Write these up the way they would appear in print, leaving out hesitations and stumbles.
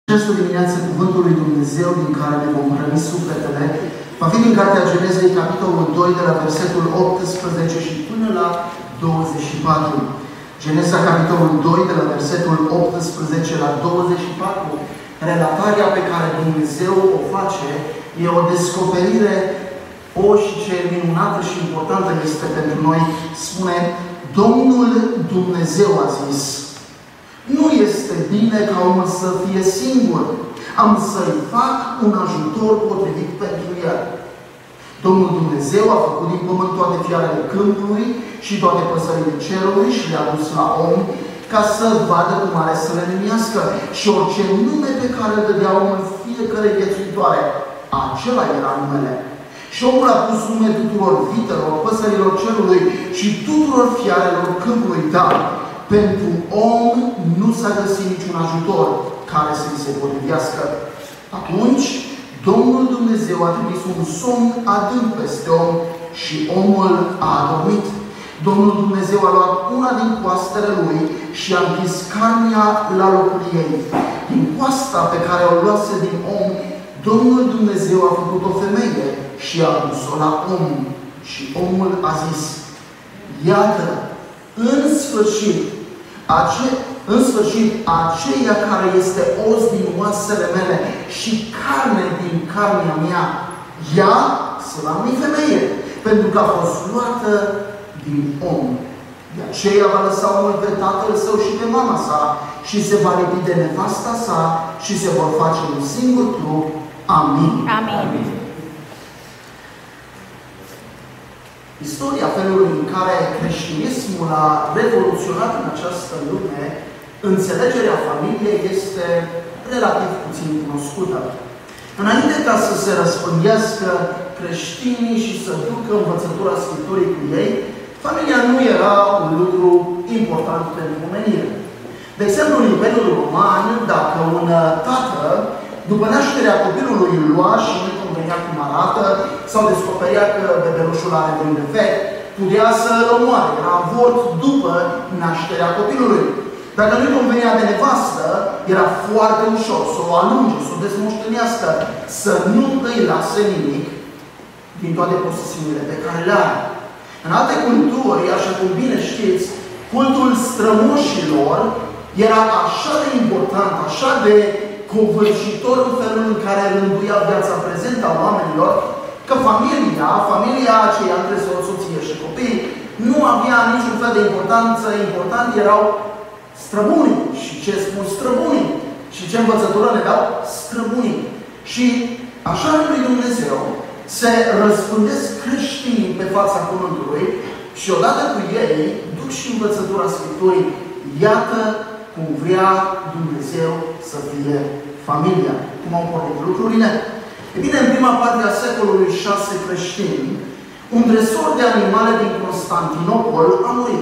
Această dimineață, Cuvântul lui Dumnezeu din care ne vom hrăni sufletele va fi din Cartea Genezei, capitolul 2, de la versetul 18 și până la 24. Geneza, capitolul 2, de la versetul 18 la 24. Relatarea pe care Dumnezeu o face e o descoperire, și ce minunată și importantă este pentru noi. Spune: Domnul Dumnezeu a zis: nu este bine ca omul să fie singur. Am să-i fac un ajutor potrivit pentru el. Domnul Dumnezeu a făcut din pământ toate fiarele câmpului și toate păsările cerului și le-a dus la om ca să vadă cum are să le numească. Și orice nume pe care îl dădea omul fiecare viețuitoare, acela era numele. Și omul a pus nume tuturor vitelor, păsărilor cerului și tuturor fiarelor câmpului, dar pentru om nu s-a găsit niciun ajutor care să-i se potrivească. Atunci, Domnul Dumnezeu a trimis un somn adânc peste om și omul a adormit. Domnul Dumnezeu a luat una din coastele lui și a închis carnea la locul ei. Din coasta pe care o luase din om, Domnul Dumnezeu a făcut o femeie și a adus-o la om. Și omul a zis: iată, în sfârșit, aceea care este os din oasele mele și carne din carnea mea, ea se va numi femeie, pentru că a fost luată din om. De aceea va lăsa omul pe tatăl său și pe mama sa și se va lipi de nevasta sa și se vor face un singur trup. Amin. Amin. Istoria felului în care creștinismul a revoluționat în această lume înțelegerea familiei este relativ puțin cunoscută. Înainte ca să se răspândească creștinii și să ducă învățătura Scripturii cu ei, familia nu era un lucru important pentru omenire. De exemplu, în Imperiul Roman, dacă un tată, după nașterea copilului, îl lua și nu convenea cum arată, sau descoperea că bebelușul are vreun defect, putea să-l omoare. Era avort după nașterea copilului. Dacă nu-i convenea de nevastă, era foarte ușor să o alunge, să o desmoștenească, să nu îi lase nimic din toate posesiunile pe care le are. În alte culturi, așa cum bine știți, cultul strămoșilor era așa de important, așa de covârșitor în felul în care rânduia viața prezentă a oamenilor, că familia aceea între soție și copii, nu avea niciun fel de importanță. Important erau străbunii. Și ce spun străbunii? Și ce învățătură le dau străbunii? Și așa lui Dumnezeu se răspândesc creștinii pe fața pământului și odată cu ei duc și învățătura Scripturii. Iată cum vrea Dumnezeu să fie familia. Cum au pornit lucrurile? E bine, în prima parte a secolului 6 creștini, un dresor de animale din Constantinopol a murit.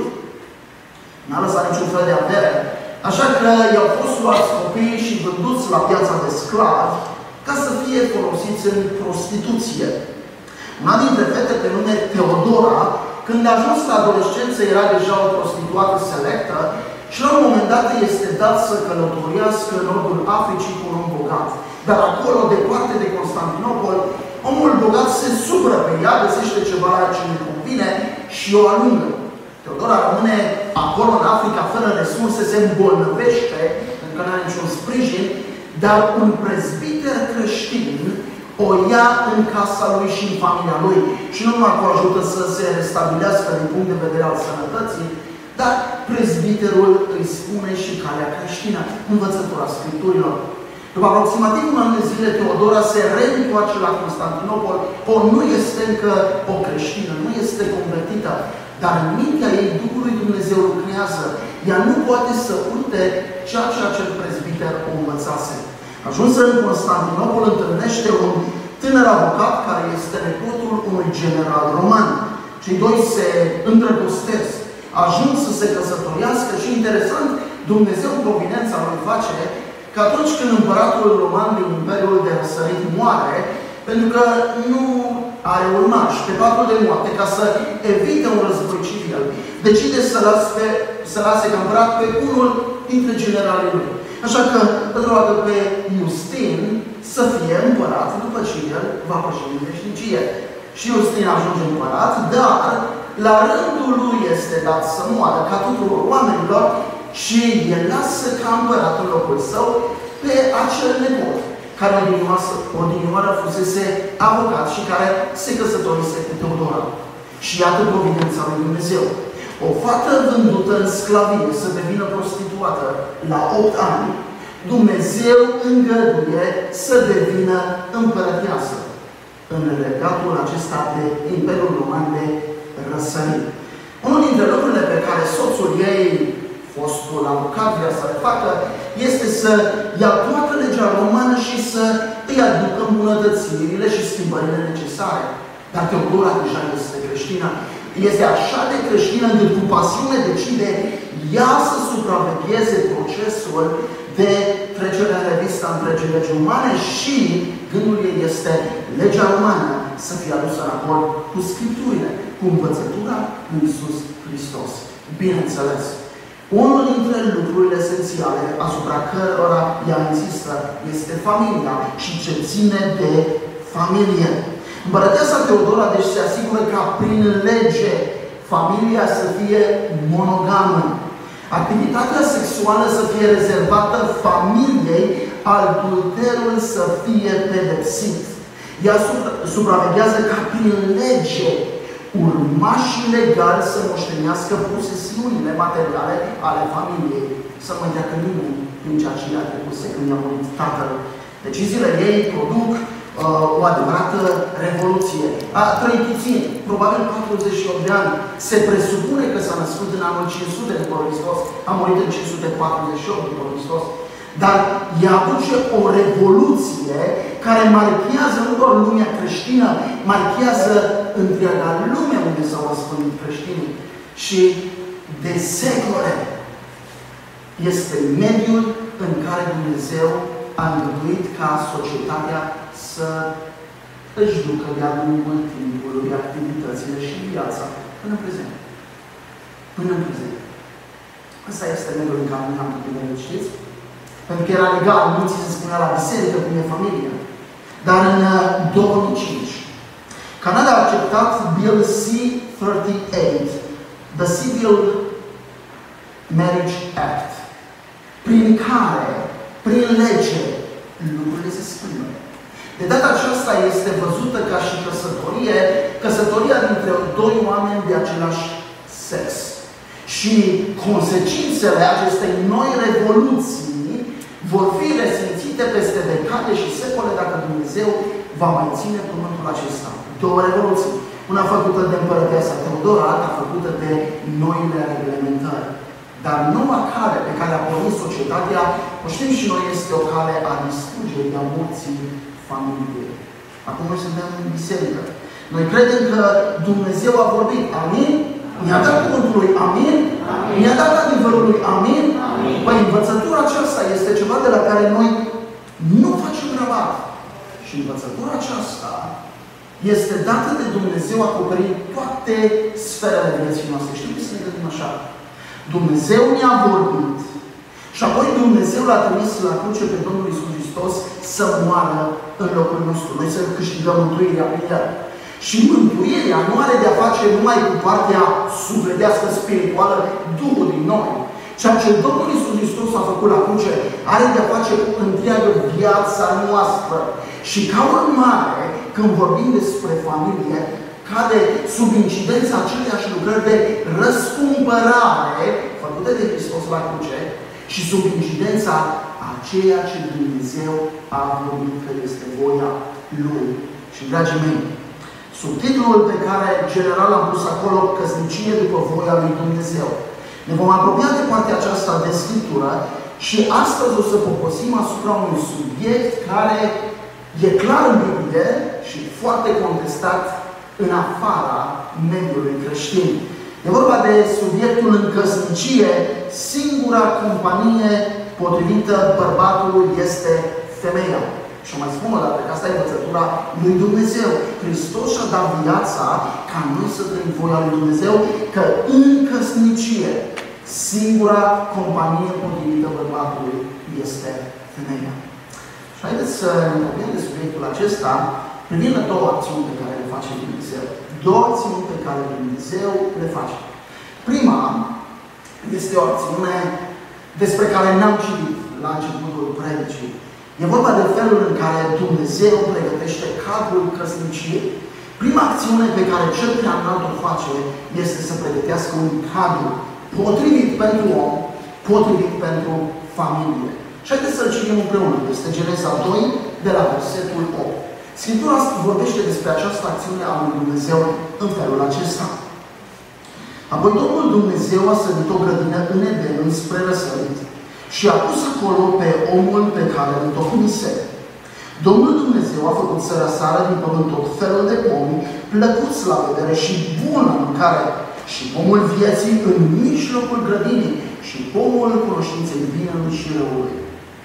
N-a lăsat niciun fel de avere, așa că i-au fost luați copiii și vânduți la piața de sclavi ca să fie folosiți în prostituție. Una dintre fete, pe nume Teodora, când a ajuns la adolescență, era deja o prostituată selectă și la un moment dat este dat să călătorească în nordul Africii cu un om bogat. Dar acolo, departe de Constantinopol, omul bogat se supără pe ea, găsește ceva ce nu convine și o alungă. Teodora rămâne acolo în Africa fără resurse, se îmbolnăvește, pentru că nu are niciun sprijin, dar un prezbiter creștin o ia în casa lui și în familia lui. Și nu numai că o ajută să se restabilească din punct de vedere al sănătății, dar prezbiterul îi spune și calea creștină, învățătura Scripturilor. După aproximativ un an de zile, Teodora se reîntoarce la Constantinopol. Nu este încă o creștină, nu este convertită, dar în mintea ei Duhul lui Dumnezeu lucrează. Ea nu poate să uite ceea ce acel prezbiter o învățase. Ajunsă în Constantinopol, întâlnește un tânăr avocat care este nepotul unui general roman. Cei doi se îndrăgostesc, ajung să se căsătorească și, interesant, Dumnezeu în providența lui face că atunci când împăratul roman din Imperiul de Răsărit moare, pentru că nu are urmași, pe patul de moarte, ca să evite un război civil, decide să lase ca împărat pe unul dintre generalii lui. Așa că îl roagă pe Iustin să fie împărat după ce el va păși în veșnicie. Și Iustin ajunge împărat, dar la rândul lui este dat să moară ca tuturor oamenilor și el lasă ca împărat în locul său pe acel nepot, care odinioară fusese avocat și care se căsătorise cu Teodora. Și iată providența lui Dumnezeu. O fată vândută în sclavie să devină prostituată la 8 ani, Dumnezeu îngăduie să devină împărăteasă în regatul acesta de Imperiul Roman de răsărit. Unul dintre lucrurile pe care soțul ei, fostul avocat, vrea să le facă, este să ia toată legea romană și să îi aducă îmbunătățirile și schimbările necesare. Dar Teodora deja este creștină. Este așa de creștină încât cu pasiune decide ea să supravegheze procesul de trecere în revistă întregi legi umane și gândul ei este legea umană să fie adusă în acord cu Scripturile, cu învățătura lui Iisus Hristos. Bineînțeles, unul dintre lucrurile esențiale asupra cărora ea insistă este familia și ce ține de familie. Împărăteasa Teodora deci se asigură ca prin lege familia să fie monogamă. Activitatea sexuală să fie rezervată familiei, adulterul să fie pedepsit. Ea supraveghează ca prin lege urmașii legali să moștenească posesiunile materiale ale familiei. Să mă îndeacă nimeni din ceea ce i-a trecuse când i-a murit tatăl. Deciziile ei produc o adevărată revoluție. A trăit puțin, probabil 48 de ani. Se presupune că s-a născut în anul 500 după Hristos, a murit în 548 după Hristos. Dar ea aduce o revoluție care marchează nu doar lumea creștină, marchează întreaga lume unde s-au răspândit creștinii. Și de secole este mediul în care Dumnezeu a îngăduit ca societatea să își ducă de-a lungul timpului activitățile și viața până în prezent. Până în prezent. Ăsta este mediul în care noi am întâlnit, știți? Pentru că era legal, nu ți se spunea la biserică cum e familia. Dar în 2005, Canada a acceptat Bill C-38, The Civil Marriage Act, prin care, prin lege, lucrurile se schimbă. De data aceasta este văzută ca și căsătoria dintre doi oameni de același sex. Și consecințele acestei noi revoluții vor fi resimțite peste decade și secole dacă Dumnezeu va mai ține pământul acesta. Două revoluții. Una făcută de împărăteasa Teodora, alta făcută de noile reglementări. Dar noua cale pe care a pornit societatea, o știm și noi, este o cale a distrugerii, a morții familiei. Acum noi suntem în biserică. Noi credem că Dumnezeu a vorbit. Amin? Mi-a dat cuvântul lui Amin? Mi-a dat adevărul lui Amin? Păi învățătura aceasta este ceva de la care noi nu facem rabat. Și învățătura aceasta este dată de Dumnezeu acoperind toate sferele vieții noastre. Știu că să ne gândim așa. Dumnezeu ne-a vorbit și apoi Dumnezeu l-a trimis la cruce pe Domnul Iisus Hristos să moară în locul nostru. Noi să câștigăm mântuirea prin El. Și mântuirea nu are de-a face numai cu partea sufletească, spirituală, Duhul din noi. Ceea ce Domnul Iisus Hristos a făcut la cruce are de-a face cu întreagă viața noastră. Și ca urmare, când vorbim despre familie, cade sub incidența aceleași lucrări de răscumpărare făcute de Hristos la cruce și sub incidența a ceea ce Dumnezeu a vorbit că este voia Lui. Și, dragii mei, subtitlul pe care general am pus acolo, căsnicie după voia lui Dumnezeu. Ne vom apropia de partea aceasta de Scriptură și astăzi o să poposim asupra unui subiect care e clar în Biblie și foarte contestat în afara mediului creștin. E vorba de subiectul în căsnicie, singura companie potrivită bărbatului este femeia. Și mai spun o dată că asta e învățătura lui Dumnezeu. Hristos și-a dat viața ca noi să trăim voia lui Dumnezeu, că în căsnicie Singura companie potrivită bărbatului este femeia. Și haideți să ne vorbim de subiectul acesta privind la două acțiuni pe care le face Dumnezeu. Două acțiuni pe care Dumnezeu le face. Prima este o acțiune despre care n-am citit la începutul predicii. E vorba de felul în care Dumnezeu pregătește cadrul căsniciei. Prima acțiune pe care cel prea înalt o face este să pregătească un cadru potrivit pentru om, potrivit pentru familie. Și haideți să-l citim împreună. Este Geneza 2, de la versetul 8. Scriptura vorbește despre această acțiune a lui Dumnezeu în felul acesta. Apoi Domnul Dumnezeu a sărit o grădină în Eden spre răsărit și a pus acolo pe omul pe care îl întocmise. Domnul Dumnezeu a făcut să răsară din pământ tot felul de pomi, plăcuți la vedere și bun la mâncare, și pomul vieții în mijlocul grădinii și pomul cunoștinței binelui și răului.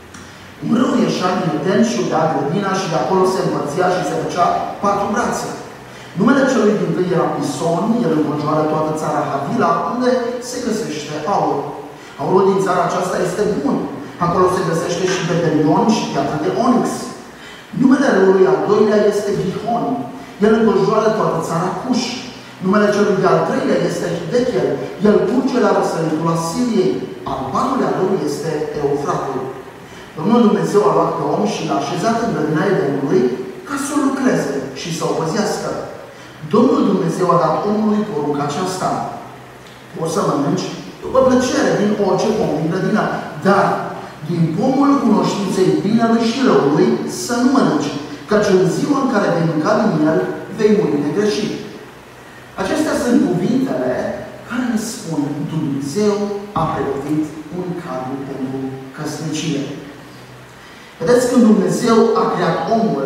Un râu ieșea din Eden și udea grădina și de acolo se împărțea și se făcea 4 brațe. Numele celui din tâi era Pison, el înconjoară toată țara Havila, unde se găsește aur. Aurul din țara aceasta este bun. Acolo se găsește și bedelion și piatră de onix. Numele râului al doilea este Gihon. El înconjoară toată țara Cuș. Numele celui de-al treilea este Hidechel. El curge la răsăritul Asiriei. Al patrulea râu este Eufratul. Domnul Dumnezeu a luat pe om și l-a așezat în grădina Edenului ca să o lucreze și să o păzească. Domnul Dumnezeu a dat omului porunca aceasta: poți să mănânci după plăcere din orice pom din grădină, dar din pomul cunoștinței binelui și răului să nu mănânci, căci în ziua în care vei mânca din el, vei muri negreșit. Acestea sunt cuvintele care ne spun Dumnezeu a pregătit un cadru pentru căsnicie. Vedeți, când Dumnezeu a creat omul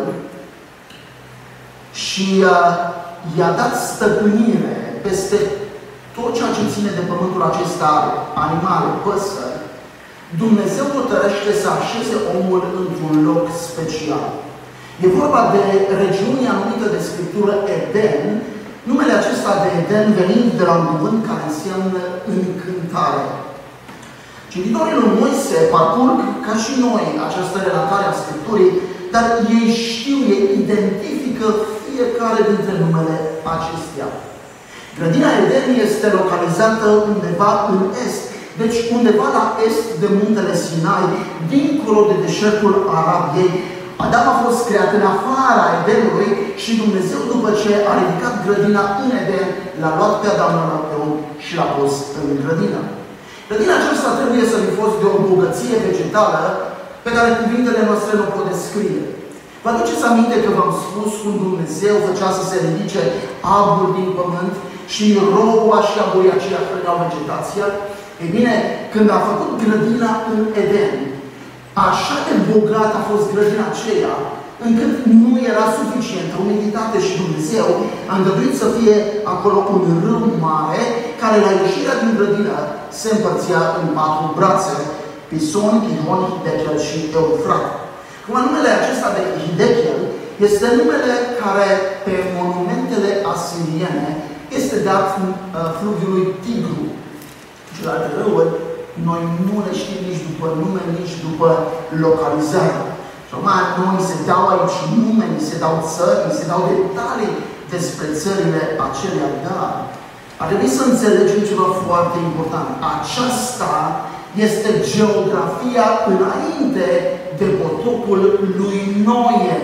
și i-a dat stăpânire peste tot ceea ce ține de pământul acesta, animale, păsări, Dumnezeu hotărăște să așeze omul într-un loc special. E vorba de regiunea numită de Scriptură Eden, numele acesta de Eden venind de la un cuvânt care înseamnă încântare. Cititorii lui Moise parcurg, ca și noi, această relatare a Scripturii, dar ei știu, ei identifică fiecare dintre numele acestea. Grădina Eden este localizată undeva în est, deci undeva la est de muntele Sinai, dincolo de deșertul Arabiei. Adam a fost creat în afara Edenului și Dumnezeu, după ce a ridicat grădina în Eden, l-a luat pe Adam, l-a luat pe om și l-a pus în grădină. Grădina aceasta trebuie să fi fost de o bogăție vegetală pe care cuvintele noastre nu pot descrie. Vă aduceți aminte că v-am spus cum Dumnezeu făcea să se ridice abur din pământ și roua și aburii aceia hrăneau vegetația? Ei bine, când a făcut grădina în Eden, așa de bogat a fost grădina aceea, încât nu era suficientă umiditate și Dumnezeu a îngăduit să fie acolo un râu mare, care la ieșirea din grădină se împărțea în 4 brațe: Pison, Gihon, Hidechel și Eufrat. Acum, numele acesta de Hidechel este numele care pe monumentele asiriene este dat fluviului Tigru. Celelalte râuri, noi nu le știm nici după nume, nici după localizare. Și mai noi se dau aici nume, se dau țări, se dau detalii despre țările acelea, dar ar trebui să înțelegem ceva foarte important. Aceasta este geografia înainte de potopul lui Noe.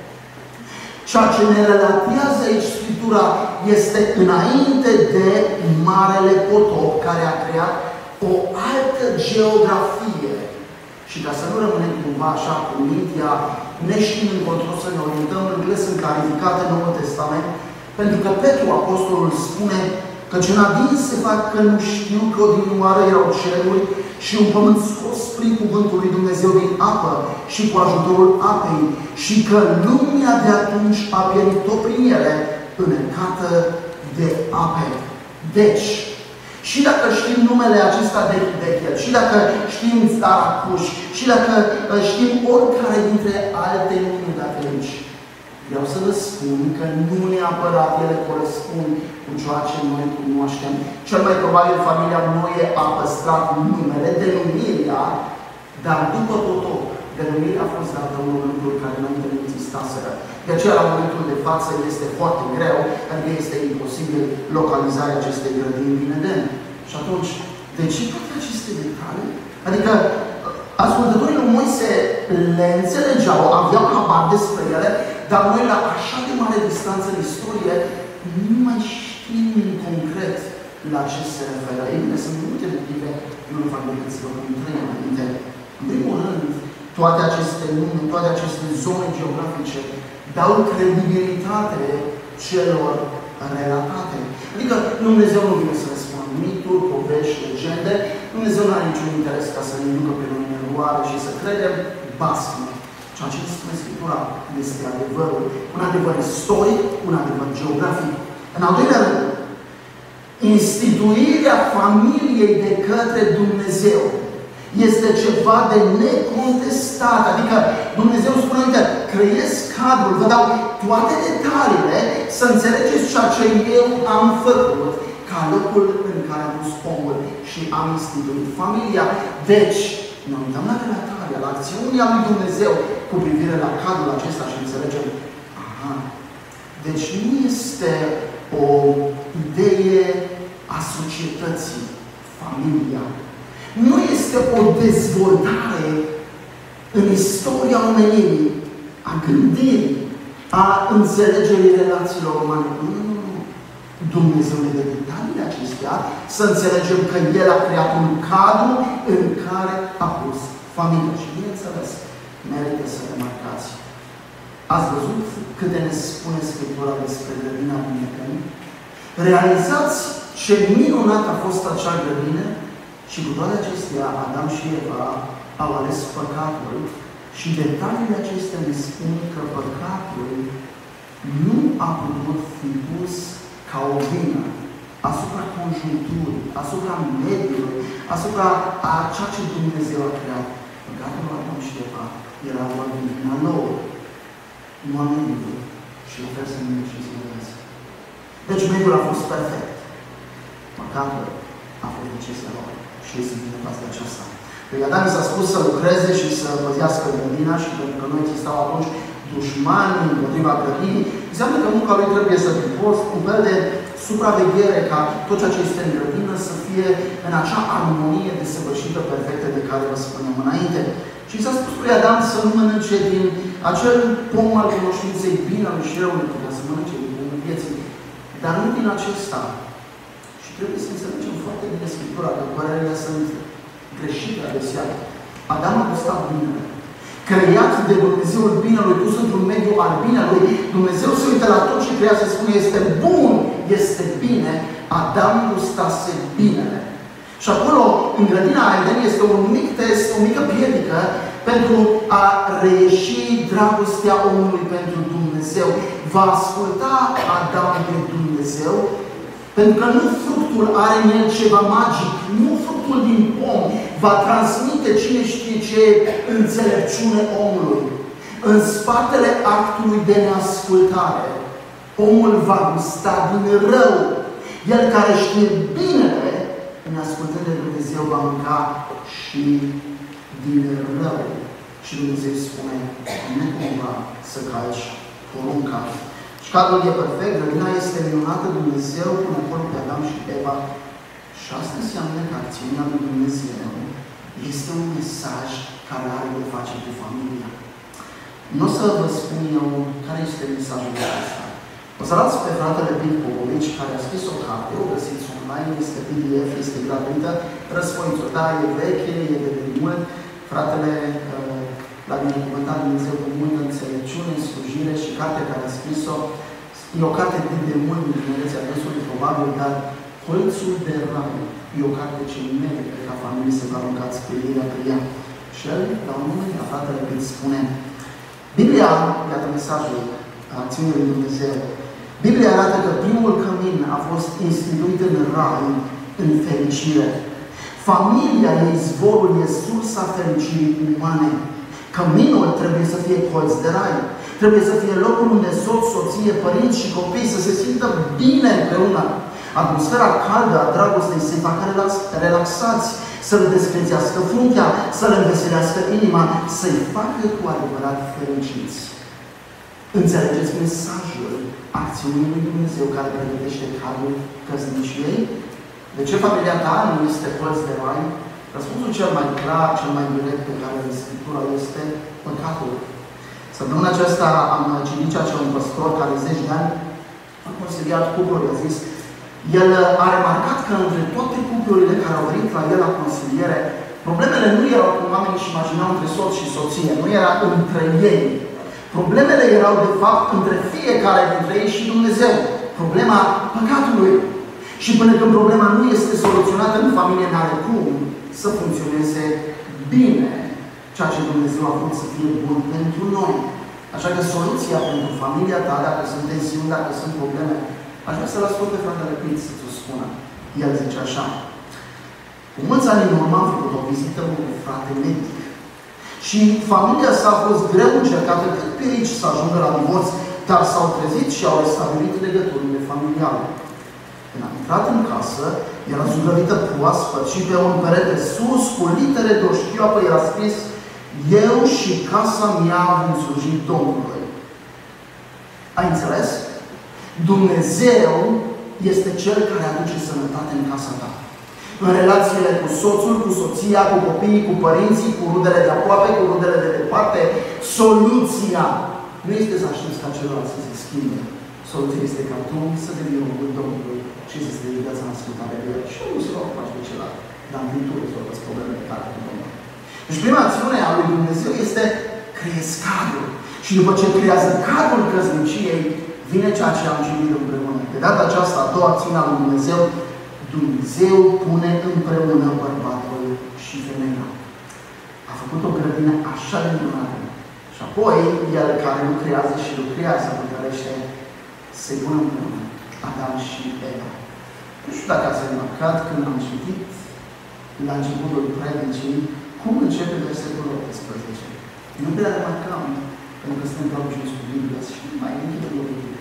Ceea ce ne relatează aici Scriptura este înainte de marele potop care a creat o altă geografie. Și ca să nu rămânem cumva așa cu mintea, neștiind încotro să ne orientăm, lucrurile sunt clarificate în Noul Testament, pentru că Petru, apostolul, spune că ce n-adins se fac că nu știu că odinioară erau ceruri și un pământ scos prin cuvântul lui Dumnezeu din apă și cu ajutorul apei și că lumea de atunci a pierit tot prin ele, înecată de ape. Deci, și dacă știm numele acesta de Hidechel, și dacă știm țara Cuș, și dacă știm oricare dintre alte nume de aici, Vreau să vă spun că nu neapărat ele corespund cu ceea ce noi cunoaștem. Cel mai probabil familia Noe a păstrat numele, denumirea, dar după totul, denumirea a fost dată în momentul în care înainte nu existaseră. De aceea, la momentul de față, este foarte greu, adică este imposibil localizarea acestei grădini din Eden. Și atunci, de ce toate aceste detalii? Adică, ascultătorii lui Moise le înțelegeau, aveau habar despre ele, dar noi la așa de mare distanță în istorie nu mai știm concret la ce se referă. Ei bine, sunt multe motive, eu nu fac decât să vă pun trei înainte. În primul rând, toate aceste nume, toate aceste zone geografice dau credibilitate celor relatate. Adică Dumnezeu nu vine să ne spună mituri, povești, legende. Dumnezeu nu are niciun interes ca să ne ducă pe noi în eroare și să credem basme. Ceea ce spune Scriptura este adevărul. Un adevăr istoric, un adevăr geografic. În al doilea rând, instituirea familiei de către Dumnezeu este ceva de necontestat. Adică Dumnezeu spune, uite, creez cadrul, vă dau toate detaliile să înțelegeți ceea ce eu am făcut ca locul în care am pus omul și am instituit familia. Deci, ne uităm la relatarea, la acțiunea lui Dumnezeu cu privire la cadrul acesta și înțelegem, aha, deci nu este o idee a societății, familia. Nu este o dezvoltare în istoria omenirii, a gândirii, a înțelegerii relațiilor umane. Nu. Dumnezeu ne dă detaliile acestea să înțelegem că El a creat un cadru în care a pus familia. Și bineînțeles, merită să remarcați. Ați văzut câte ne spune Scriptura despre grădina din Eden? Realizați ce minunat a fost acea grădină și cu toate acestea Adam și Eva au ales păcatul și detaliile acestea ne spun că păcatul nu a putut fi pus ca o vină asupra conjuncturii, asupra mediului, asupra a ceea ce Dumnezeu a creat. Păcatul lui Adam și Eva era doar din vina lor, nu a mediului. Și o fel să ne și să vedeți. Deci mediul a fost perfect. Păcatul a fost decizia lor. Și ei sunt vinovați de aceasta. Lui Adam s-a spus să lucreze și să păzească grădina și pentru că nu existau atunci dușmani împotriva grădinii, înseamnă că munca lui trebuie să fie fost un fel de supraveghere ca tot ceea ce este în grădină să fie în acea armonie desăvârșită, perfectă de care vă spuneam înainte. Și s-a spus lui Adam să nu mănânce din acel pom al cunoștinței binelui și răului, putea să mănânce din pomul vieții, dar nu din acesta. Și trebuie să înțelegem foarte bine Scriptura, că părerile sunt greșite adesea. Adam a gustat binele. Creat de Dumnezeul binelui, pus într-un mediu al binelui, Dumnezeu se uită la tot ce creează, spune, este bun, este bine, Adam gustase binele. Și acolo, în grădina Eden, este un mic test, o mică piedică pentru a reieși dragostea omului pentru Dumnezeu. Va asculta Adam de Dumnezeu, pentru că nu fructul are în el ceva magic, nu fructul din pom va transmite cine știe ce înțelepciune omului. În spatele actului de neascultare, omul va gusta din rău. El care știe binele, neascultând de Dumnezeu, va mânca și din rău. Și Dumnezeu spune, nu cumva să calci porunca. Și cadrul e perfect, grădina este minunată, Dumnezeu pune acolo pe Adam și Eva. Și asta înseamnă că acțiunea lui Dumnezeu este un mesaj care are de face cu familia. Nu o să vă spun eu care este mesajul acesta. O să arăți pe fratele Bill Popovici, care a scris o carte, o găsiți online, este PDF, este gratuită, răspunsul, da, e veche, e de mult. Fratele l-a binecuvântat Dumnezeu cu multă înțelepciune, slujire și cartea care a scris-o. E o carte de mult din tinerețea adresului, probabil, dar Colțul de Rai e o carte ce merită ca familie să vă aruncați privirea pe ea. Și el, la un moment, la fratele Bill spune, Biblia, iată mesajul acțiunii lui Dumnezeu, Biblia arată că primul cămin a fost instituit în Rai, în fericire. Familia e izvorul, e sursa fericirii umane. Căminul trebuie să fie colț de rai. Trebuie să fie locul unde soț, soție, părinți și copii să se simtă bine împreună. Atmosfera caldă a dragostei să-i facă relaxați, să-l descrețească fruntea, să-l înveselească inima, să-i facă cu adevărat fericiți. Înțelegeți mesajul acțiunii lui Dumnezeu care pregătește calul căsniciei? De ce familia ta nu este colț de rai? Răspunsul cel mai clar, cel mai direct pe care în Scriptura este păcatul. Săptămâna aceasta am citit ceea ce un păstor care 10 de ani a consiliat cupluri, a zis, el a remarcat că între toate cuplurile care au venit la el la consiliere, problemele nu erau cum oamenii își imaginau între soț și soție, nu era între ei. Problemele erau de fapt între fiecare dintre ei și Dumnezeu. Problema păcatului. Și până când problema nu este soluționată în familie, n-are cum să funcționeze bine ceea ce Dumnezeu a vrut să fie bun pentru noi. Așa că soluția pentru familia ta, dacă sunt tensiuni, dacă sunt probleme, aș vrea să-l ascult pe fratele Piț să ți-o spună. El zice așa: cu mulți ani în urmă am făcut o vizită cu un frate medic. Și familia s-a fost greu încercată cât pe aici să ajungă la divorț, dar s-au trezit și au restabilit legăturile familiale. Când am intrat în casă, era zugrăvită proaspăt și pe un perete sus, cu litere de o șchioapă, era scris: eu și casa mea vom sluji Domnului. Ai înțeles? Dumnezeu este Cel care aduce sănătate în casa ta. În relațiile cu soțul, cu soția, cu copiii, cu părinții, cu rudele de aproape, cu rudele de departe, soluția nu este să aștepți ca celălalt să se schimbe. Soluția este ca tu să devii omul Domnului și să te iei viața în ascultare de El și nu să o faci de celălalt. Dar în viitor rezolvăți problemele care cu Domnul. Deci prima acțiune a lui Dumnezeu este creezi cadrul. Și după ce creează cadrul căsniciei, vine ceea ce am citit împreună. De data aceasta, a doua acțiune a lui Dumnezeu, Dumnezeu pune împreună bărbatul și femeia. A făcut o grădină așa de minunată. Și apoi, El care lucrează și lucrează, hotărăște să-i pună împreună Adam și Eva. Nu știu dacă ați remarcat când am citit la începutul predicii cum începe versetul 18. Nu prea remarcam, pentru că suntem obișnuiți cu Biblia și mai închidem obiectiv.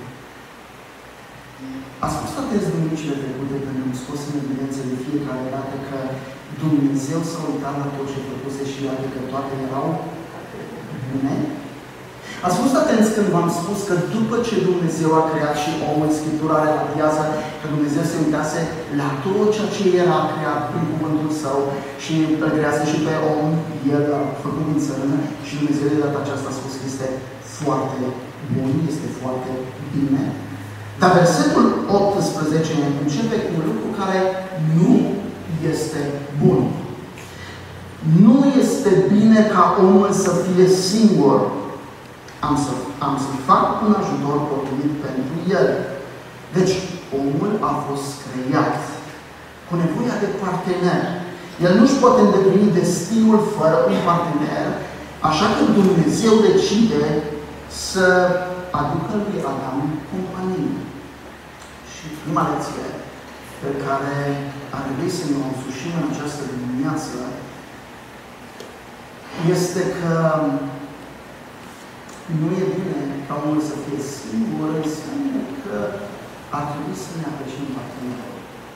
Ați fost atenți duminiile trecute când am scos în evidență de fiecare dată că Dumnezeu s-a uitat la tot ce făcuse și iată că toate erau bune? Ați fost atenți când v-am spus că după ce Dumnezeu a creat și omul, Scriptura relatează că Dumnezeu se uitase la tot ceea ce era creat prin cuvântul Său și îl crease și pe om, El a făcut din țărână și Dumnezeu de data aceasta a spus că este foarte bun, este foarte bine. Dar versetul 18 începe cu un lucru care nu este bun. Nu este bine ca omul să fie singur. Am să fac un ajutor potrivit pentru el. Deci, omul a fost creat cu nevoia de partener. El nu-și poate îndeplini destinul fără un partener, așa că Dumnezeu decide să aducă lui Adam companie. Și prima lecție pe care ar trebui să ne o însușim în această dimineață este că nu e bine ca omul să fie singur, înseamnă că ar trebui să ne apreciem partenerul.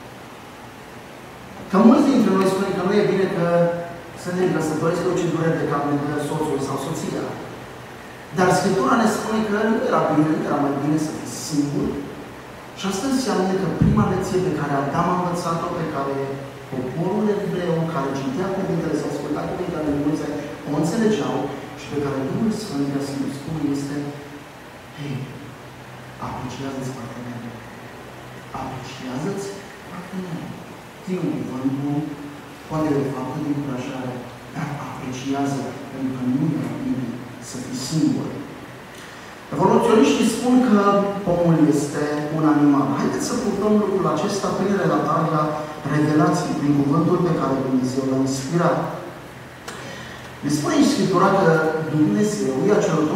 Că mulți dintre noi spun că nu e bine că suntem căsătoriți cu ce dureri de cap de soțul sau soția. Dar Scriptura ne spune că nu era bine, nu era mai bine să fii singur. Și asta înseamnă că prima lecție pe care Adam a învățat-o, pe care poporul evreu, care citea cuvintele sau asculta cuvintele lui Moise, o înțelegeau și pe care Duhul Sfânt ca să ne spune este: hei, apreciază-ți partenerul. Apreciază-ți partenerul. Ține un cuvânt bun, poate de faptul de încurajare, dar apreciază, pentru că nu e bine să fii singur. Evoluționiștii spun că omul este un animal. Haideți să purtăm lucrul acesta prin relatarea revelației, prin cuvântul pe care Dumnezeu l-a inspirat. Ne spune în Scriptura că Dumnezeu i-a cerut omului să se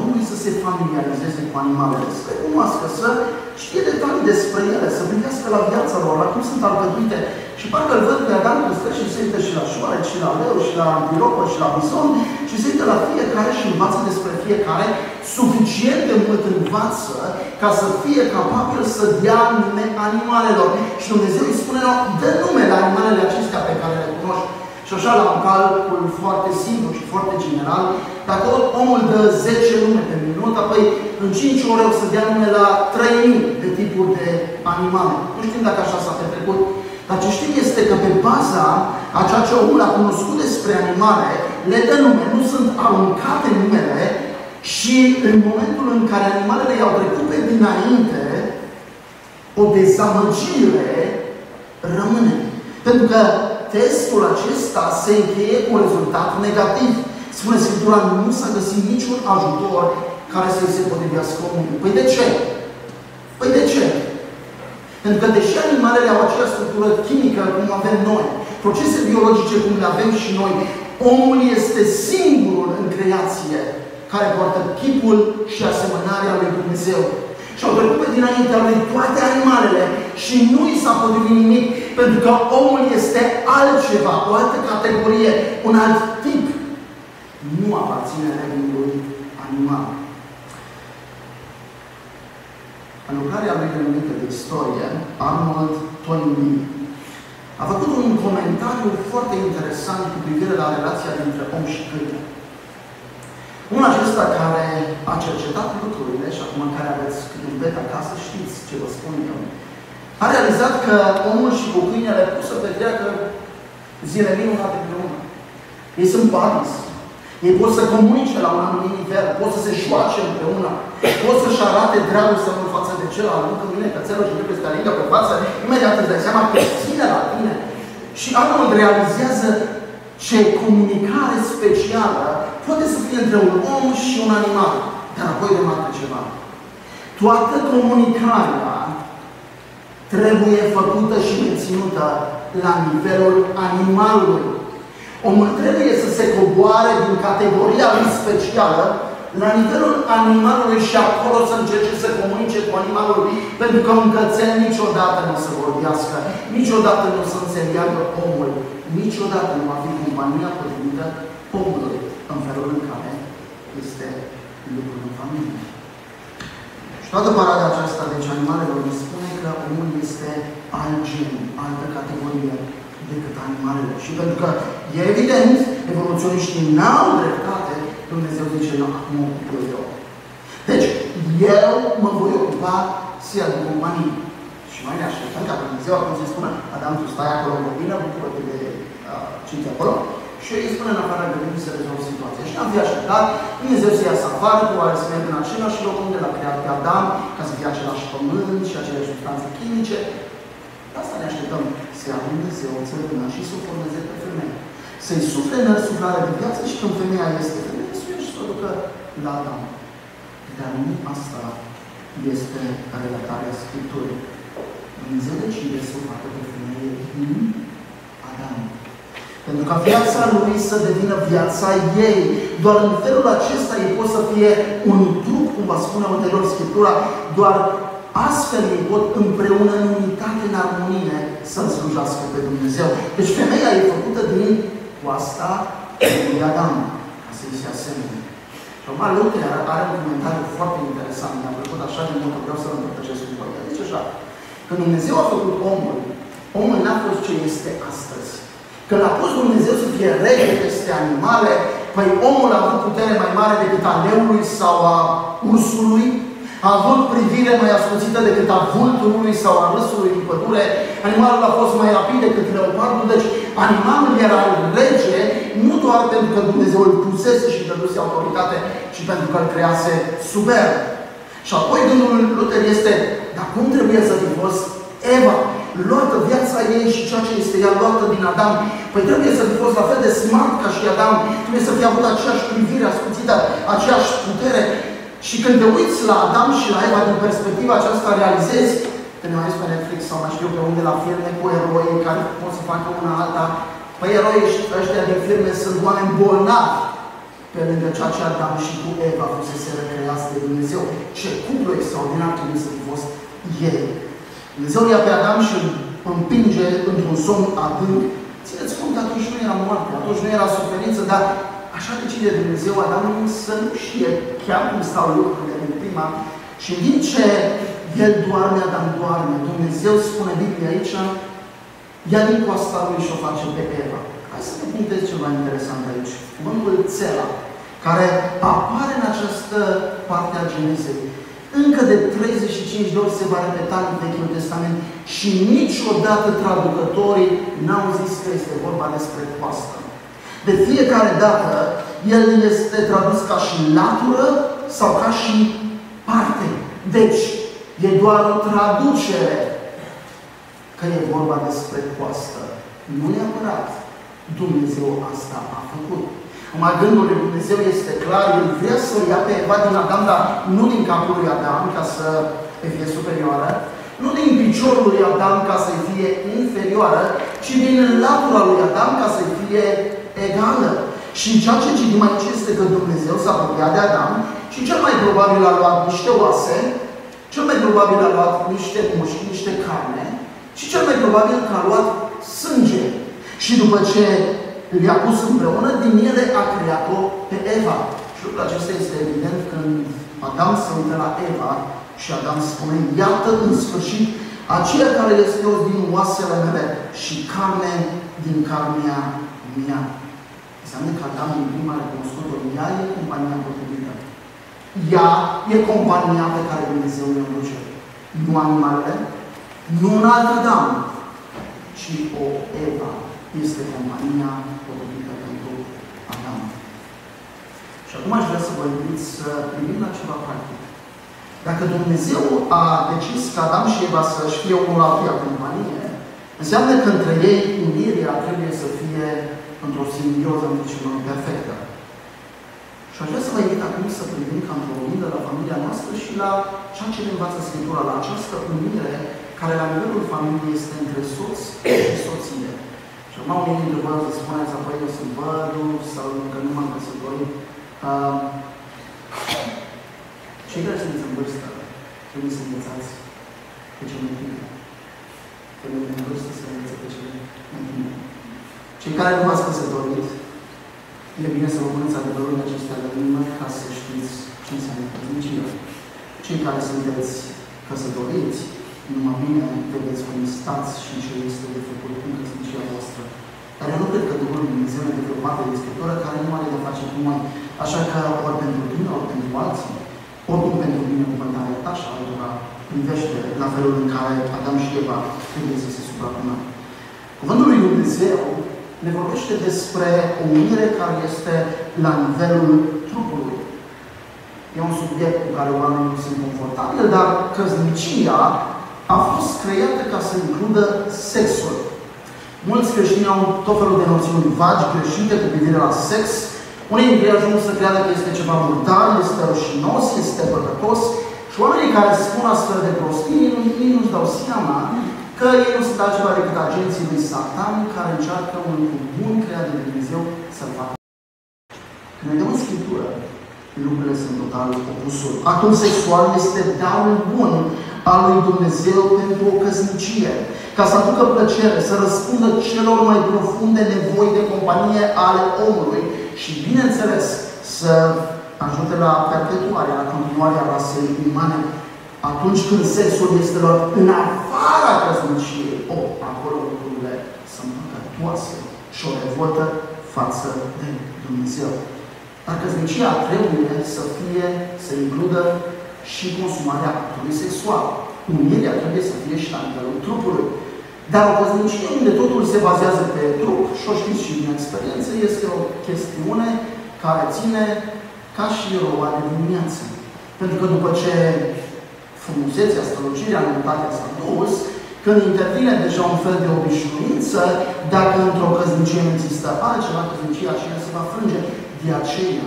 se familiarizeze cu animalele, să le cunoască, să știe detalii despre ele, să privească la viața lor, la cum sunt alcătuite. Și parcă îl văd pe Adam că stă și se uită și la șoareci, și la leu, și la antilopă, și la bison, și se uită la fiecare și învață despre fiecare, suficient de mult învață ca să fie capabil să dea nume animalelor. Și Dumnezeu îi spune, dă numele animalele acestea pe care le cunoști. Și așa, la un calcul foarte simplu și foarte general, dacă omul dă 10 nume pe minut, apoi în 5 ore o să dea nume la 3000 de tipuri de animale. Nu știm dacă așa s-a petrecut. Dar ce știm este că pe baza a ceea ce omul a cunoscut despre animale, le dă nume, nu sunt aruncate numele și în momentul în care animalele i-au trecut pe dinainte, o dezamăgire rămâne. Pentru că testul acesta se încheie cu un rezultat negativ. Spune Scriptura, nu s-a găsit niciun ajutor care să-i se potrivească omului. Păi de ce? Păi de ce? Pentru că deși animalele au aceeași structură chimică cum avem noi, procese biologice cum le avem și noi, omul este singurul în creație care poartă chipul și asemănarea lui Dumnezeu. Și au trecut pe dinaintea lui toate animalele și nu i s-a potrivit nimic, pentru că omul este altceva, o altă categorie, un alt tip. Nu aparține regnului animal. În lucrarea lui denumită de istorie, Arnold Toynbee a făcut un comentariu foarte interesant cu privire la relația dintre om și câine. Unul acesta care a cercetat lucrurile și acum în care aveți un bet acasă, știți ce vă spun eu, a realizat că omul și cu câinele pot să petreacă zile minunate împreună. Ei sunt buddies. Ei pot să comunice la un anumit nivel, pot să se șoace împreună, pot să-și arate dragostea în față de celălalt. Nu că vine cățelul și trebuie să te alingă pe față, imediat îți dai seama că ține la tine. Și Arnold realizează ce comunicare specială poate să fie între un om și un animal. Dar apoi remarcă ceva. Toată comunicarea trebuie făcută și menținută la nivelul animalului. Omul trebuie să se coboare din categoria lui specială la nivelul animalului și acolo să încerce să comunice cu animalul. Pentru că un cățel niciodată nu o să vorbească, niciodată nu o să înțeleagă omul, niciodată nu va fi compania potrivită omului în felul în care este lucrul în familie. Și toată parada aceasta, deci animalelor, ne spune că omul este alt gen, altă categorie decât animalele. Și pentru că e evident, evoluționiștii n-au dreptate, Dumnezeu zice, nu, acum mă ocup eu. Deci, eu mă voi ocupa sia de companie. Și noi ne așteptăm ca Dumnezeu acum să spună, Adam, tu stai acolo în bine, bucură-te de cinci acolo. Și îi spune în afară gândindu să rezolvă situația. Și am fi așteptat Dumnezeu să iasă afară, probabil să meargă în același loc unde l-a creat pe Adam, ca să fie același pământ și aceleași substanțe chimice. Asta ne așteptăm. Să ia Dumnezeu o țărână și să o formeze pe femeie. Să-i sufle în suflarea de viață și când femeia este femeie, să și să o ducă la Adam. Dar nu asta este relatarea Scripturii. Dumnezeu decide să o facă pe femeie din Adam. Pentru ca viața lui să devină viața ei. Doar în felul acesta ei pot să fie un trup, cum va spune anterior Scriptura, doar astfel ei pot împreună în unitate, în armonie, să-L slujească pe Dumnezeu. Deci femeia e făcută din coasta lui Adam, ca să-i se asemene. Și acum Luther are un comentariu foarte interesant, mi-a plăcut așa de mult că vreau să-l împărtășesc cu voi. Zice așa, când Dumnezeu a făcut omul, omul n-a fost ce este astăzi. Când a pus Dumnezeu să fie rege peste animale, păi omul a avut putere mai mare decât a leului sau a ursului, a avut privire mai ascuțită decât a vulturului sau a râsului din pădure, animalul a fost mai rapid decât leopardul, deci animalul era rege, nu doar pentru că Dumnezeu îl pusese și îi dăduse autoritate, ci pentru că îl crease superb. Și apoi gândul lui Luther este, dar cum trebuie să fi fost Eva, luată viața ei și ceea ce este ea luată din Adam? Păi trebuie să fi fost la fel de smart ca și Adam, trebuie să fie avut aceeași privire ascuțită, aceeași putere. Și când te uiți la Adam și la Eva din perspectiva aceasta, realizezi, te ne mai pe Netflix sau mai știu pe unde, la filme cu eroi care pot să facă una alta. Păi eroii ăștia din filme sunt oameni bolnavi, pe lângă ceea ce Adam și cu Eva fusese recreați de Dumnezeu. Ce cuplu extraordinar trebuie să fi fost ei. Dumnezeu ia pe Adam și îl împinge într-un somn adânc. Țineți cont, atunci nu era moarte, atunci nu era suferință, dar așa decide Dumnezeu, Adam să nu știe chiar cum stau lucrurile în prima. Și în timp ce el doarme, Adam doarme, Dumnezeu spune Biblia aici, ia din coasta lui și o face pe Eva. Hai să vă punctez ceva interesant aici. Cuvântul țela, care apare în această parte a Genezei. Încă de 35 de ori se va repeta în Vechiul Testament și niciodată traducătorii n-au zis că este vorba despre coastă. De fiecare dată, el este tradus ca și latură sau ca și parte. Deci, e doar o traducere că e vorba despre coastă. Nu neapărat Dumnezeu asta a făcut. Numai gândul lui Dumnezeu este clar, El vrea să o ia pe Eva din Adam, dar nu din capul lui Adam ca să fie superioară, nu din piciorul lui Adam ca să fie inferioară, ci din latura lui Adam ca să fie egală. Și ceea ce citim aici este că Dumnezeu s-a apropiat de Adam și cel mai probabil a luat niște oase, cel mai probabil a luat niște mușchi, niște carne și cel mai probabil că a luat sânge. Și după ce le-a pus împreună, din ele a creat-o pe Eva. Și lucrul acesta este evident când Adam se uită la Eva și Adam spune, iată în sfârșit aceea care este o din oasele mele și carne din carnea mea. Înseamnă că Adam din prima a recunoscut-o, ea e compania potrivită. Ea e compania pe care Dumnezeu ne duce. Nu animalele, nu un alt Adam, ci o Eva. Este compania potrivită pentru Adam. Și acum aș vrea să vă invit să privim la ceva practic. Dacă Dumnezeu a decis ca Adam și Eva să-și fie unul altuia companie, înseamnă că între ei unirea trebuie să fie într-o simbioză perfectă. Și aș vrea să vă invit acum să privim ca într-o unire la familia noastră și la ceea ce ne învață Scriptura, la această unire care la nivelul familiei este între soț și soție. Și acum unii dintre voi să spuneți, apoi eu sunt văduv sau încă nu m-am căsătorit. Cei care sunteți în vârstă trebuie să învățați pe cel mai tine. Trebuie în vârstă să învățe pe cel mai tine. Cei care nu v-ați căsătorit, e bine să vă puneți adevărurile acestea de inimă ca să știți ce înseamnă căsnicia. Cei care sunteți căsătoriți, numai bine vedeți cum stați și ce este de făcut în căsnicia voastră. Dar eu nu cred că Duhul Lui Dumnezeu ne dă o parte de Scriptură care nu are de face cu noi. Așa că ori pentru tine, ori pentru alții, oricum pentru binecuvântarea ta și altora, privește la felul în care Adam și Eva trebuie să se suprapună. Cuvântul Lui Dumnezeu ne vorbește despre o unire care este la nivelul trupului. E un subiect cu care oamenii nu sunt confortabili, dar căsnicia a fost creată ca să includă sexul. Mulți creștini au tot felul de noțiuni vagi, greșite cu privire la sex. Unii dintre ei ajung să creadă că este ceva brutal, este rușinos, este păcătos. Și oamenii care spun astfel de prostii, ei nu-și dau seama că ei nu sunt altceva decât agenții lui Satan care încearcă un lucru bun creat de Dumnezeu să-l facă. Când ne dăm în Scriptură, lucrurile sunt total opusul. Actul sexual este darul bun al lui Dumnezeu pentru o căsnicie, ca să aducă plăcere, să răspundă celor mai profunde nevoi de companie ale omului și, bineînțeles, să ajute la perpetuarea, la continuarea rasei umane. Atunci când sexul este luat în afara căsniciei, acolo lucrurile sunt păcătoase și o revoltă față de Dumnezeu. Dar căsnicia trebuie să includă și consumarea actului sexual. Unirea trebuie să fie și la nivelul trupului. Dar o căsnicie unde totul se bazează pe trup, și o știți și din experiență, este o chestiune care ține ca și roa de dimineață. Pentru că după ce frumusețea, strălucirea, noutatea s-a dus, când intervine deja un fel de obișnuință, dacă într-o căsnicie nu există altceva, căsnicia aceea se va frânge. De aceea,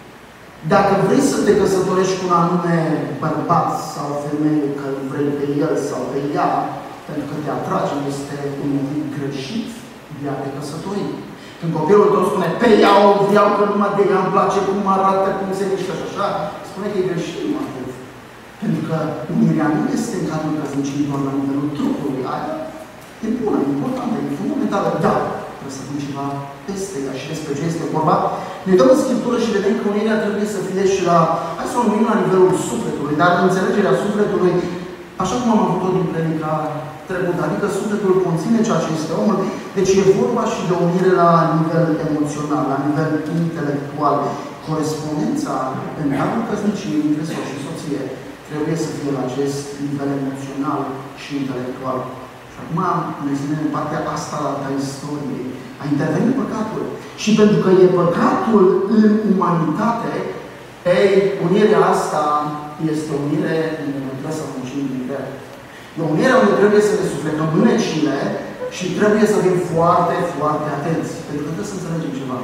dacă vrei să te căsătorești cu un anume bărbat sau femeie, că vrei pe el sau pe ea, pentru că te atrage, este un motiv greșit de a te căsători. Când copilul tău spune, pe ea o vreau că numai de ea îmi place cum arată, cum se mișcă și așa, spune că e greșit numai atât. Pentru că unirea nu este în cadrul căsniciei doar la nivelul trupului. Aia e bună, e importantă, e fundamentală, dar trebuie să pun ceva peste ea și despre ce este vorba. Ne uităm în Scriptură și vedem că unirea trebuie să fie și la, hai să o numim la nivelul sufletului, dar înțelegerea sufletului, așa cum am avut-o din predica trecută, adică sufletul conține ceea ce este omul, deci e vorba și de unire la nivel emoțional, la nivel intelectual. Corespondența în cadrul căsniciei între soț și soție trebuie să fie la acest nivel emoțional și intelectual. Și acum noi suntem în partea asta a istoriei. A intervenit păcatul. Și pentru că e păcatul în umanitate, ei, unirea asta este o unire unde noi trebuie să muncim din greu. E o unire unde trebuie să ne suflecăm mânecile și trebuie să fim foarte, foarte atenți. Pentru că trebuie să înțelegem ceva.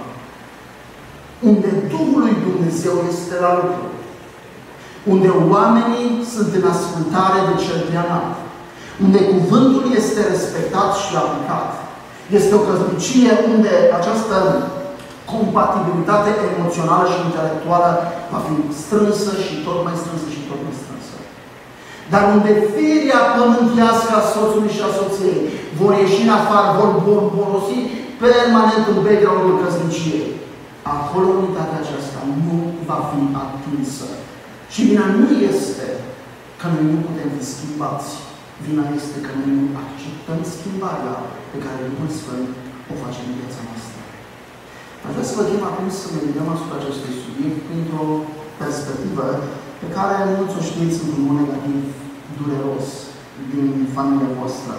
Unde Duhul lui Dumnezeu este la lucru, unde oamenii sunt în ascultare de cel preanalt, unde cuvântul este respectat și aplicat, este o căsnicie unde această compatibilitate emoțională și intelectuală va fi strânsă și tot mai strânsă și tot mai strânsă. Dar unde firea pământească a soțului și a soției vor ieși în afară, vor borosi permanent în background-ul căsniciei, acolo unitatea aceasta nu va fi atinsă. Și vina nu este că noi nu putem fi schimbați. Vina este că noi nu acceptăm schimbarea pe care Duhul Sfânt o face în viața noastră. Aș vrea să vă chem acum să medităm asupra acestui subiect printr-o perspectivă pe care mulți o știți într-un mod negativ dureros din familia voastră.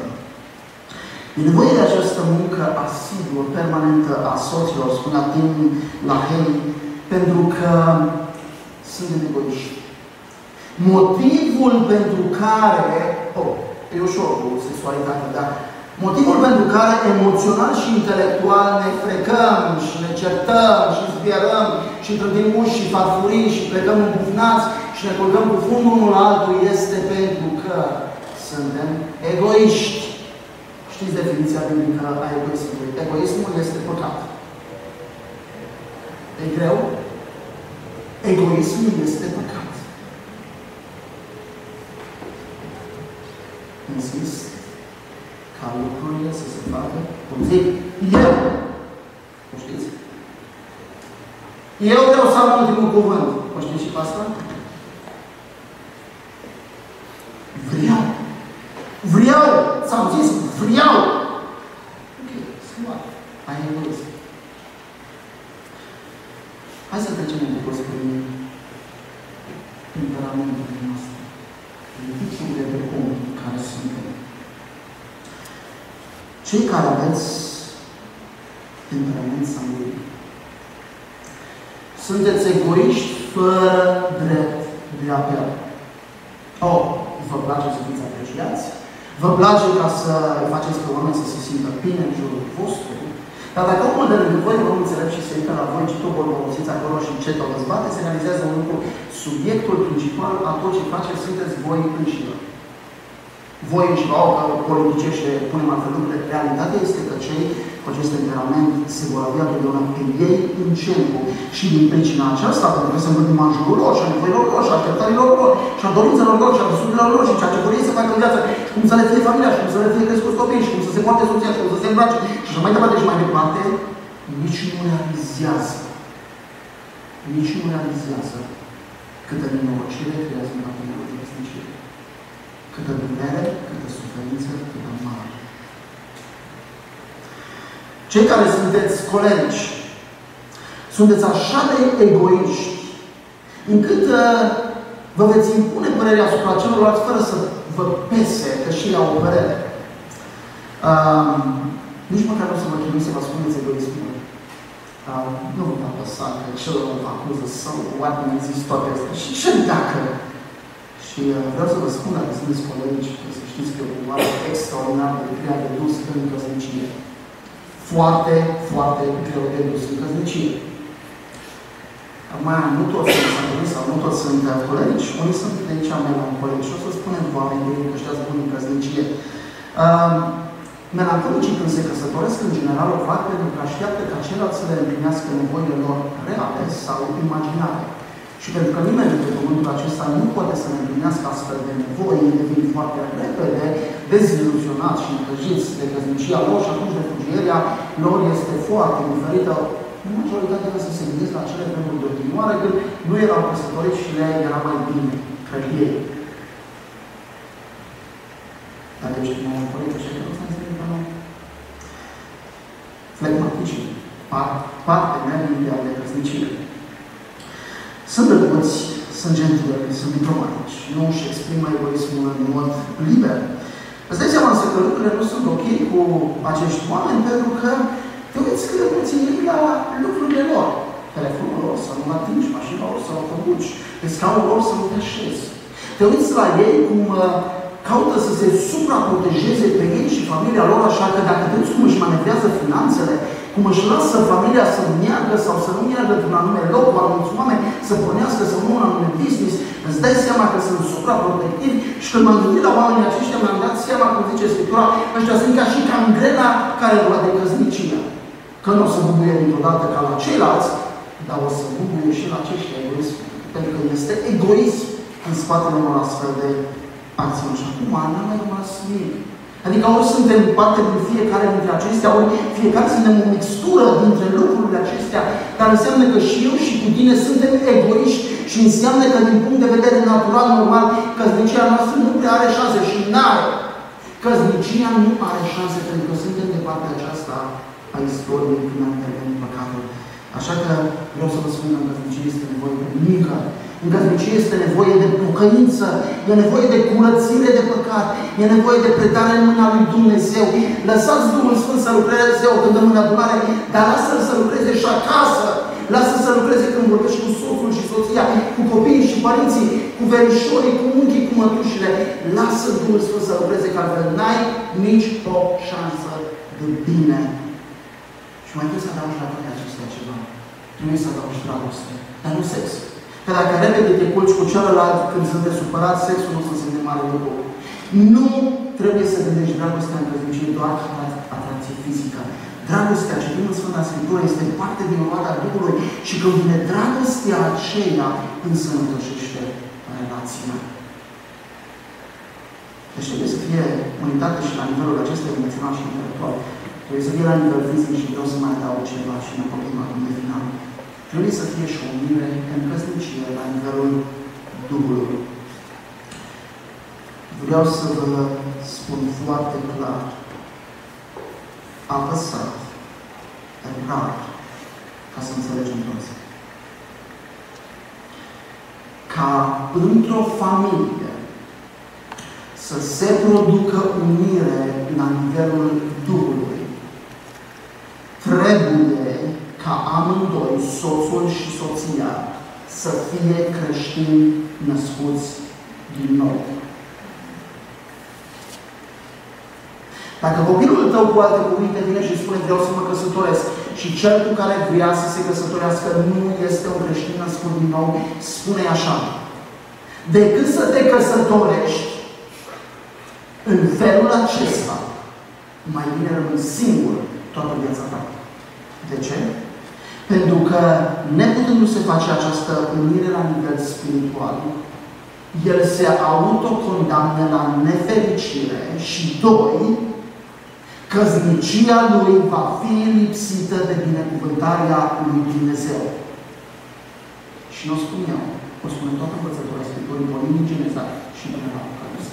E nevoie de această muncă asiduă, permanentă a soților, spunea Tim LaHaye, pentru că suntem egoiști. Motivul pentru care, e ușor cu sexualitatea, dar motivul pentru care emoțional și intelectual ne frecăm și ne certăm și zbierăm și trădim uși și farfurii și plecăm îmbufnați și ne culcăm cu fundul unul la altul este pentru că suntem egoiști. Știți definiția biblică a egoismului? Egoismul este păcat. E greu? Egoismul este păcat. Insist ca lucrurile să se facă cum zic eu. O știți? Eu vreau să am ultimul cuvânt. O știți și pe asta? Vreau. Vreau. S-am zis, vreau. Ok, schimbat. Ai egoism. Hai să trecem un pic spre temperamentul nostru. Tipul de om care suntem. Cei care aveți temperament sanguin, sunteți egoiști fără drept de apel. Vă place să fiți apreciați? Vă place ca să faceți pe oameni să se simtă bine în jurul vostru? Dar dacă omul de lângă voi nu înțelept și se uită la voi, ce tot vă folosiți acolo și ce tot dezbate, se realizează un lucru. Subiectul principal a tot ce faceți sunteți voi înșivă. Voi înșivă, că politicește, punem altfel lucrurile. Realitatea este că cei cu acest temperament se vor avea totdeauna pe ei în centru. Și din pricina aceasta, pentru că se învârtim în jurul lor, și a nevoilor lor, și a așteptărilor lor, și a dorințelor lor, și a visurilor lor, și ceea ce vor ei să facă în viață, și cum să le fie familia, și cum să le fie crescuți copii, și cum să se poarte soția, și cum să se îmbrace, și așa mai departe, și mai departe, nici nu realizează. Nici nu realizează câtă nenorocire creează în partenerul de căsnicie. Câtă durere, câtă suferință, câtă mare. Cei care sunteți colegi, sunteți așa de egoiști, încât vă veți impune părerea asupra celorlalți fără să vă pese că și ei au o părere. Nici măcar nu o să vă chinui să vă spuneți egoismul. Nu vă va păsa că celălalt vă acuză sau oameni zis toate astea. Și ce dacă? Și vreau să vă spun, dacă sunteți colegi, să știți că e o oară extraordinar de grea de dus în căsnicie. Foarte, foarte greu de dus în căsnicie. Acum, nu toți sunt sănătoși sau nu toți sunt colegi, unii sunt de aici mea la un colegi și o să spunem oameni de ăștia buni în căsnicie. Melancolicii când se căsătoresc, în general o fac pentru că așteaptă ca celălalt să le împlinească nevoile lor reale sau imaginare. Și pentru că nimeni pe pământul acesta nu poate să ne împlinească astfel de nevoi, devin foarte repede deziluzionați și încăjiți de căsnicia lor și atunci refugierea lor este foarte diferită. Majoritatea să se gândesc la acele vremuri de odinioară când nu erau căsătoriți și le era mai bine, cred ei. Dar de ce nu am părere și că nu s-a înțeleg pe nou? Flegmaticii, partenerii ale căsniciei. Sunt drăguți, sunt gentili, sunt diplomatici, nu își exprimă egoismul în mod liber. Îți dai seama însă că lucrurile nu sunt ok cu acești oameni pentru că te uiți cât de puțin la lucrurile lor. Telefonul lor să nu atingi, mașina lor să nu conduci, pe scaunul lor să nu te așezi. Te uiți la ei cum caută să se supraprotejeze pe ei și familia lor, așa că dacă te uiți cum își manevrează finanțele, cum își lasă familia să meargă sau să nu meargă într-un anume loc, cu anumiți oameni, să pornească sau nu un anume business, îți dai seama că sunt supraprotectivi și când m-am gândit la oamenii aceștia, mi-am dat seama, cum zice Scriptura, ăștia sunt ca și cangrena care roade căsnicia. Că nu o să bubuie niciodată ca la ceilalți, dar o să bubuie și la aceștia egoism. Pentru că este egoism în spatele unor astfel de acțiuni. Și acum n-am mai rămas nimic. Adică ori suntem parte din fiecare dintre acestea, ori fiecare suntem o mixtură dintre lucrurile acestea, dar înseamnă că și eu și cu tine suntem egoiști și înseamnă că din punct de vedere natural, normal, căsnicia noastră nu prea are șanse și n-are. Căsnicia nu are șanse pentru că suntem de partea aceasta a istoriei până în intervenit păcatul. Așa că vreau să vă spun că în căsnicie este nevoie de muncă. În căsnicie este nevoie de pocăință, e nevoie de curățire de păcat, e nevoie de predare în mâna lui Dumnezeu. Lăsați Duhul Sfânt să lucreze o când în adunare, dar lasă-L să lucreze și acasă. Lasă să lucreze când vorbești cu soțul și soția, cu copiii și părinții, cu verișorii, cu unchii, cu mătușile. Lasă Duhul Sfânt să lucreze, că altfel n-ai nici o șansă de bine. Și mai trebuie să adaugi la toate acestea ceva. Trebuie să adaugi dragoste, dar nu sex. Că dacă repede te culci cu celălalt când sunteți supărați, sexul nu se simte mare lucru. Nu trebuie să gândești dragostea în căsnicie doar ca atracție fizică. Dragostea, citim în Sfânta Scriptură, este parte din roada Duhului și când vine dragostea aceea, însănătoșește relația. Deci trebuie să fie unitate și la nivelul acesta emoțional și intelectual. Trebuie să fie la nivel fizic și vreau să mai adaug ceva și în apoi de final. Trebuie să fie și o unire în căsnicie la nivelul Duhului. Vreau să vă spun foarte clar, apăsat, rar, ca să înțelegem toți. Ca într-o familie să se producă unire la nivelul Duhului, trebuie ca amândoi, soțul și soția, să fie creștini născuți din nou. Dacă copilul tău, cu alte cuvinte, vine și spune vreau să mă căsătoresc și cel cu care vrea să se căsătorească nu este un creștin născut din nou, spune așa: decât să te căsătorești în felul acesta, mai bine rămâi singur toată viața ta. De ce? Pentru că, neputându-se face această unire la nivel spiritual, el se autocondamnă la nefericire și, doi, căsnicia lui va fi lipsită de binecuvântarea lui Dumnezeu. Și nu o spun eu, o spune toată învățătura Scripturii, pornind din Geneza și până la Apocalipsă.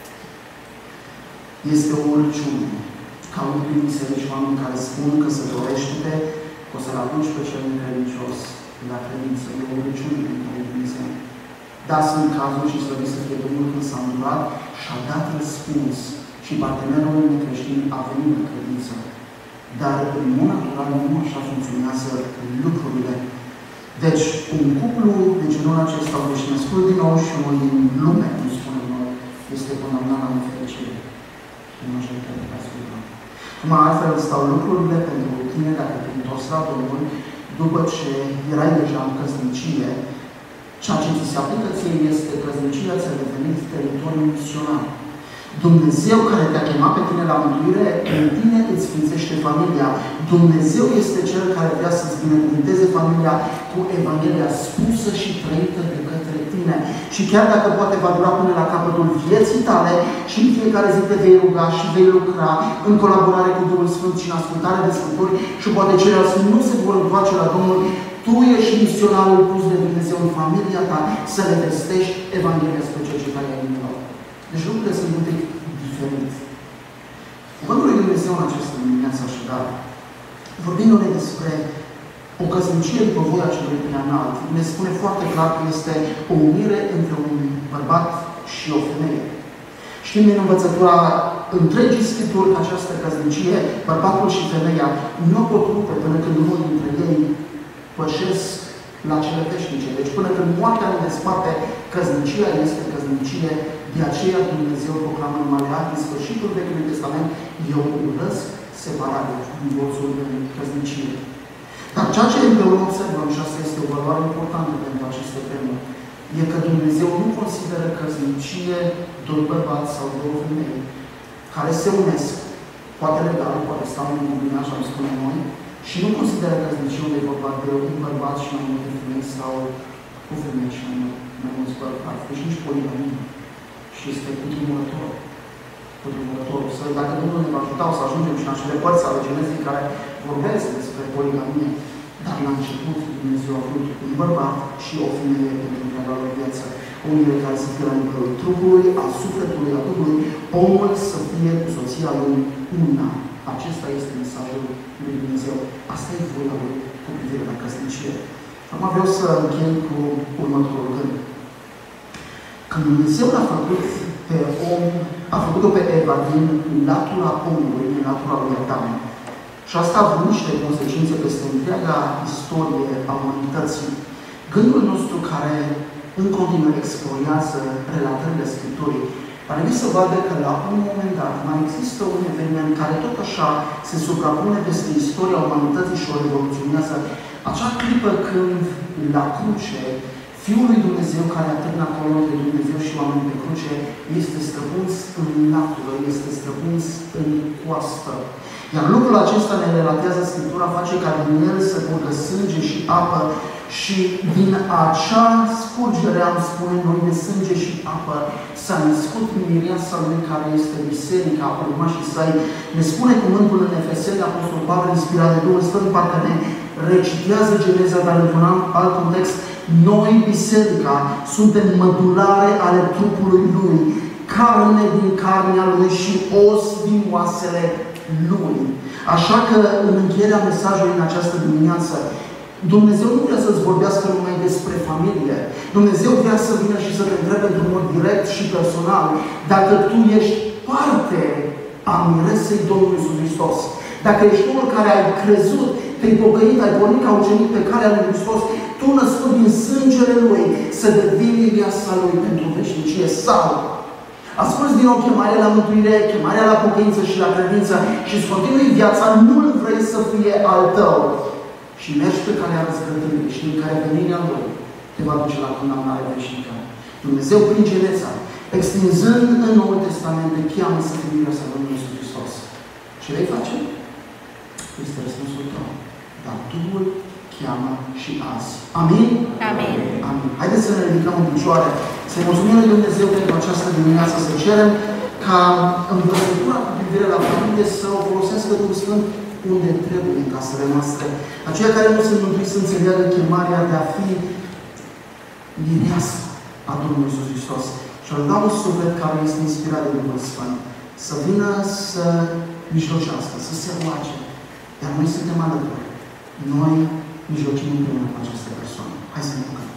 Este o urăciune ca unii biserici, oameni care spun că căsătorește-te, o să-l aduci pe cel necredincios la credință. E o urăciune pentru Dumnezeu. Dar sunt cazuri și slăvit să fie Domnul când s-a îndrurat și a dat răspuns și partenerul necreștin a venit în credință. Dar în mod natural nu așa funcționează lucrurile. Deci, un cuplu de genul acesta, deci născut din nou și unul din lume, cum spunem noi, este condamnat la nefericire. În majoritatea cazurilor. Cum altfel stau lucrurile pentru tine dacă te întorci la Domnul, după ce erai deja în căsnicie, ceea ce ți se aplică ție este căsnicia ți-a devenit teritoriu misionar. Dumnezeu care te-a chemat pe tine la mântuire, în tine îți sfințește familia. Dumnezeu este Cel care vrea să-ți binecuvânteze familia cu Evanghelia spusă și trăită de către tine. Și chiar dacă poate va dura până la capătul vieții tale și în fiecare zi te vei ruga și vei lucra în colaborare cu Duhul Sfânt și în ascultare de Scripturi și poate ceilalți nu se vor întoarce la Domnul, tu ești misionarul pus de Dumnezeu în familia ta să le vestești Evanghelia spre cercetarea inimilor. Deci lucrurile sunt un pic diferite. Cuvântul lui Dumnezeu în această dimineață, așadar, vorbindu-ne despre o căsnicie după voia celui preanalt, ne spune foarte clar că este o unire între un bărbat și o femeie. Știm din învățătura întregii Scripturi că această căsnicie, bărbatul și femeia, nu pot rupe până când unul dintre ei pășesc la cele veșnice. Deci până când moartea nu desparte, căsnicia este căsnicie. De aceea Dumnezeu proclamă în Maleac, în sfârșitul Vechiului Testament, eu urăsc separarea, divorțul în căsnicie. Dar ceea ce împreună observăm, și asta este o valoare importantă pentru aceste teme, e că Dumnezeu nu consideră căsnicie doi bărbați sau două femei care se unesc, poate legal, poate stau în combina, așa îmi spune noi, și nu consideră căsnicie unde e vorba de un bărbat și mai multe femei sau o femeie și mai mulți bărbați. Deci nici poligamie. Și este cutremurător. Să, dacă Domnul ne va ajuta, o să ajungem și în acele părți ale Genezei care vorbesc despre poligamie. Dar la început Dumnezeu a vrut un bărbat și o femeie pentru întreaga lor viață. O unire care să fie la nivelul trupului, al sufletului, al Duhului, omul să fie cu soția lui una. Acesta este mesajul lui Dumnezeu. Asta e voia lui cu privire la căsnicie. Acum vreau să închei cu următorul gând. Când Dumnezeu l-a făcut pe om, a făcut-o pe Eva din latura omului, din latura lui Adam. Și asta a avut niște consecințe peste întreaga istorie a umanității. Gândul nostru care în continuu explorează relatările Scripturii ar trebui să vadă că la un moment dat mai există un eveniment care tot așa se suprapune peste istoria umanității și o revoluționează. Acea clipă când la cruce Fiul lui Dumnezeu care atârnă acolo între Dumnezeu și oameni pe cruce este străpuns în latură, este străpuns în coastă. Iar lucrul acesta ne relatează Scriptura, face ca din el să curgă sânge și apă și din acea scurgere, am spune noi, de sânge și apă s-a născut mireasa lui care este biserica, urmașii săi. Ne spune cuvântul în Efeseni, Apostolul Pavel, inspirat de Duhul Sfânt, parcă ne recitează Geneza, dar într-un alt context. Noi, biserica, suntem mădulare ale trupului lui, carne din carnea lui și os din oasele lui. Așa că, în încheierea mesajului în această dimineață, Dumnezeu nu vrea să-ți vorbească numai despre familie. Dumnezeu vrea să vină și să te întrebe într-un mod direct și personal dacă tu ești parte a miresei Domnului Iisus Hristos. Dacă ești unul care ai crezut, te-ai pocăit, ai pornit ca ucenic pe calea lui Hristos, tu născut din sângele Lui, să devii mireasa Lui pentru veșnicie. Sau asculți din nou chemarea la mântuire, chemarea la pocăință și la credință și îți continui viața, nu-L vrei să fie al tău. Și mergi pe calea răzvrătirii și în care venirea Lui te va duce la condamnare veșnică. Dumnezeu prin Geneța, extinzând în Noul Testament, te cheamă să fii mireasa Domnului Iisus Hristos. Ce vei face? Este răspunsul tău. Dar Duhul cheamă și azi. Amin? Amin. Amin. Haideți să ne ridicăm în picioare, să-i mulțumim lui Dumnezeu pentru această dimineață, să cerem ca învățătura cu privire la familie să o folosească Duhul Sfânt unde trebuie în casele noastre. Aceia care nu sunt mântuiți să înțeleagă chemarea de a fi mireasa a Domnului Iisus Hristos. Și al da un suflet care este inspirat de Duhul Sfânt să vină să mijlocească, să se roage. Iar noi suntem alături. Noi mijlocim împreună cu această persoană. Hai să ne bucurăm.